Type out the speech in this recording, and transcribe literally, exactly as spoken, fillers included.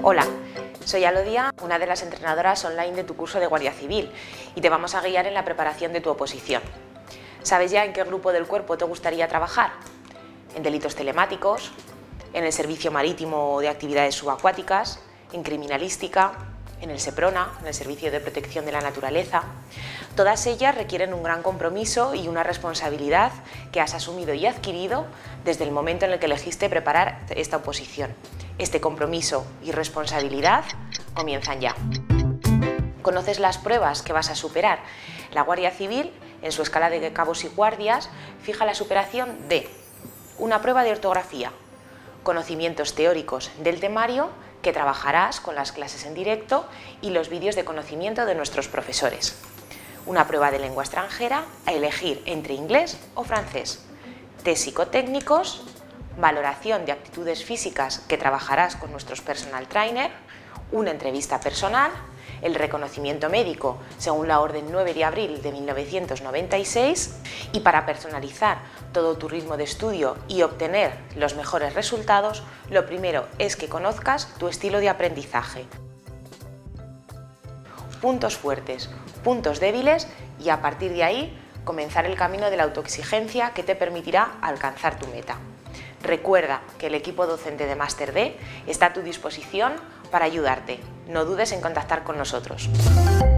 Hola, soy Alodia, una de las entrenadoras online de tu curso de Guardia Civil, y te vamos a guiar en la preparación de tu oposición. ¿Sabes ya en qué grupo del cuerpo te gustaría trabajar? ¿En delitos telemáticos? ¿En el servicio marítimo de actividades subacuáticas? ¿En criminalística? ¿En el SEPRONA? ¿En el Servicio de Protección de la Naturaleza? Todas ellas requieren un gran compromiso y una responsabilidad que has asumido y adquirido desde el momento en el que elegiste preparar esta oposición. Este compromiso y responsabilidad comienzan ya. ¿Conoces las pruebas que vas a superar? La Guardia Civil, en su escala de cabos y guardias, fija la superación de una prueba de ortografía, conocimientos teóricos del temario que trabajarás con las clases en directo y los vídeos de conocimiento de nuestros profesores. Una prueba de lengua extranjera a elegir entre inglés o francés. Test psicotécnicos, valoración de aptitudes físicas que trabajarás con nuestros personal trainer, una entrevista personal, el reconocimiento médico según la Orden nueve de abril de mil novecientos noventa y seis, y para personalizar todo tu ritmo de estudio y obtener los mejores resultados, lo primero es que conozcas tu estilo de aprendizaje. Puntos fuertes, puntos débiles y a partir de ahí comenzar el camino de la autoexigencia que te permitirá alcanzar tu meta. Recuerda que el equipo docente de Máster D está a tu disposición para ayudarte. No dudes en contactar con nosotros.